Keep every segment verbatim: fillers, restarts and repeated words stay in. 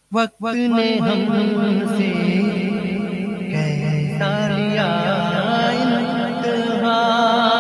وقت نے ہم سے کیسا لیا انتہا،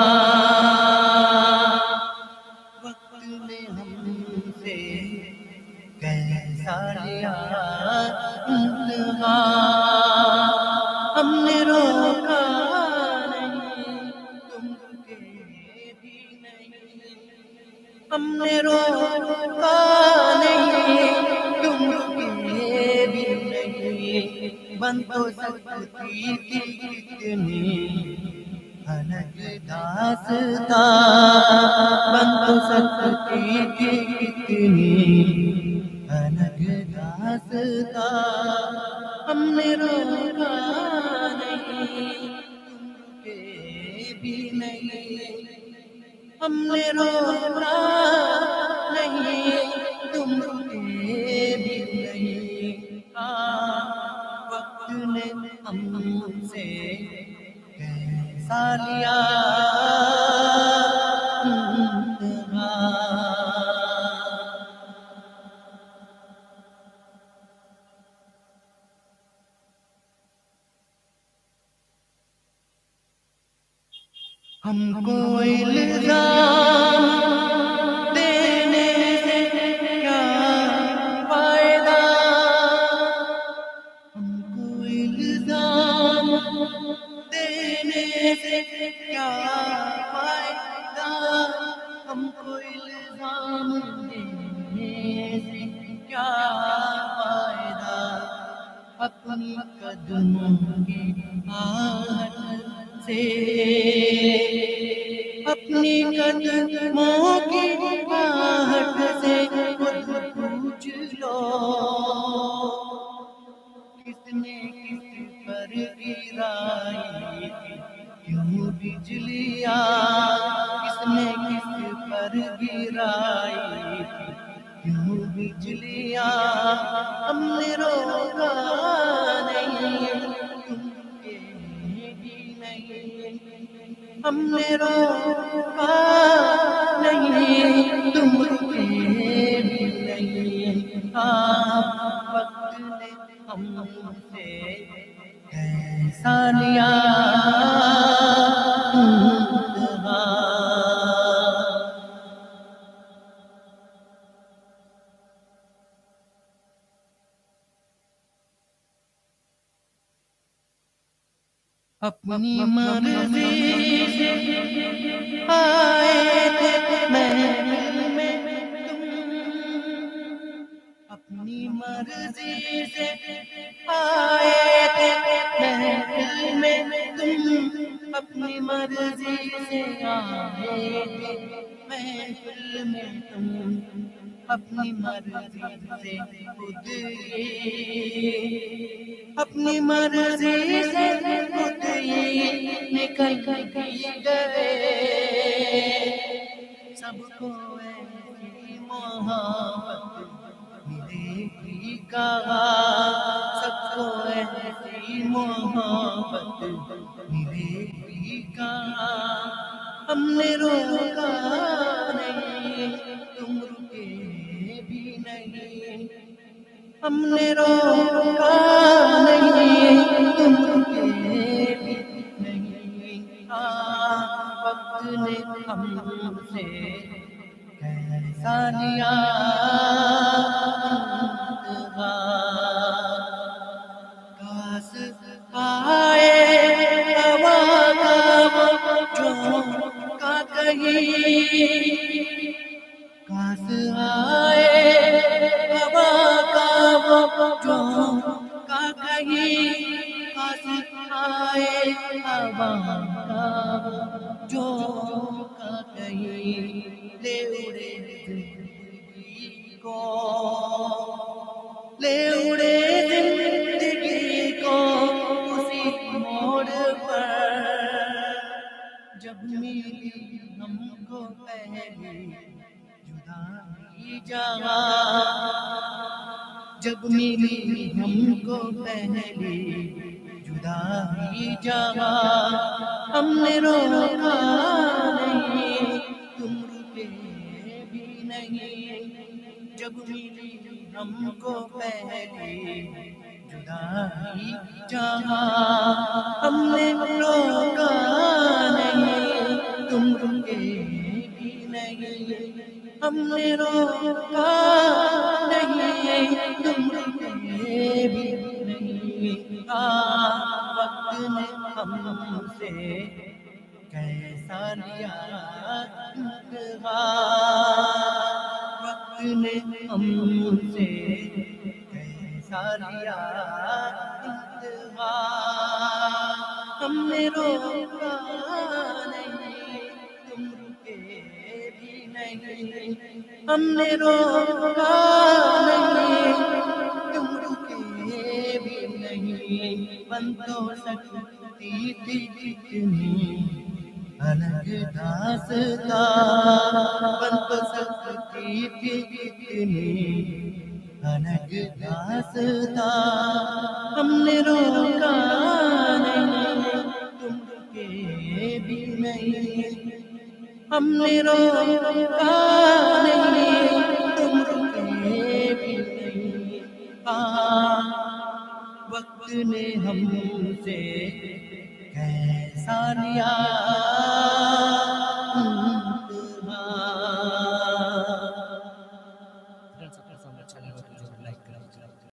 وقت نے ہم سے کیسا لیا انتہا، ہم نے روکا نہیں تم رکے بھی نہیں، ہم نے روکا نہیں تم رکے بھی نہیں، بن تو سکتی تھی کتنی الگ داستاں، بن تو سکتی تھی کتنی الگ داستاں، ہم نے روکا نہیں تم رکے بھی نہیں، ہم نے روکا نہیں تم رکے بھی نہیں، ہاں وقت نے ہم سے کیسا لیا انتہا۔ ہم کو الزام دینے سے کیا فائدہ، ہم کو الزام دینے سے کیا فائدہ، ہم کو الزام دینے سے کیا فائدہ، اپنی قدموں کی آہٹ سے، اپنی قدموں کی آہٹ سے خود پوچھ لو، کس نے کس پر گرائی تھی کیوں بجلیاں، کس نے کس پر گرائی تھی کیوں بجلیاں، ہم نے روکا نہیں تم رکے بھی نہیں، ہم نے روکا نہیں تم رکے بھی نہیں، ہاں وقت نے ہم سے کیسا لیا انتہا۔ اپنی مرضی سے آئے تھے محفل میں تم، اپنی مرضی سے آئے تھے محفل میں تم، اپنی مرضی سے آئے تھے محفل میں تم، اپنی مرضی سے خود اپنی مرضی سے خود ہی نکل گئے، سب کو ایسی محبت ملے گی کہا، سب کو ایسی محبت ملے گی کہا، ہم نے روکا نہیں تم رکے بھی نہیں، ہم نے روکا نہیں تم رکے بھی نہیں، ہاں وقت نے ہم سے کیسا لیا انتہا، کاش آئے ہوا کا وہ جھونکا کہیں، کاش آئے ہوا کا وہ جھونکا کہیں، کاش آئے ہوا کا وہ جھونکا کہیں، لے اڑے زندگی کو، لے اڑے زندگی کو اسی موڑ پر، جب ملی ہم کو پہلی جدائی جہاں، جب ملی ہم کو پہلی جدائی جہاں، ہم نے روکا نہیں تم رکے بھی نہیں، جب ملی ہم کو پہلی جدائی جہاں ہم نے روکا نہیں تم رکے بھی نہیں ہم نے روکا نہیں تم رکے بھی نہیں وقت نے ہم سے کیسا لیا انتقام وقت نے ہم سے کیسا لیا انتقام ہم نے روکا نہیں تم رکے بھی نہیں ہم نے روکا نہیں تم رکے بھی نہیں بن تو سکتی تھی کتنی الگ داستان بن تو سکتی تھی کتنی الگ داستان ہم نے روکا نہیں تم رکے بھی نہیں ہم نے روکا نہیں تم رکے بھی نہیں ہاں وقت نے ہم سے کیسا لیا